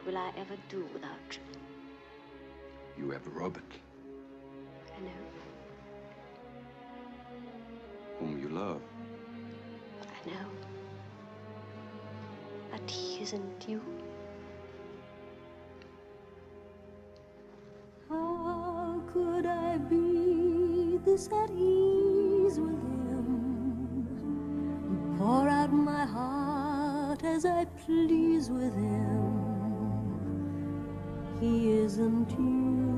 will I ever do without you? You have Robert. I know. Whom you love. I know. But he isn't you. How could I be this at ease with him? Pour out my heart as I please with him. He isn't you.